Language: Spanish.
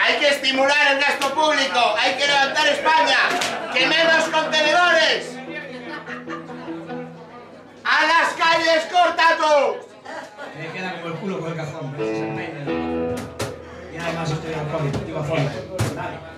Hay que estimular el gasto público, hay que levantar España, que menos contenedores. ¡A las calles, corta tú! Me queda como el culo con el cajón, pero si se peina. Y además estoy alcohólico, digo afónico.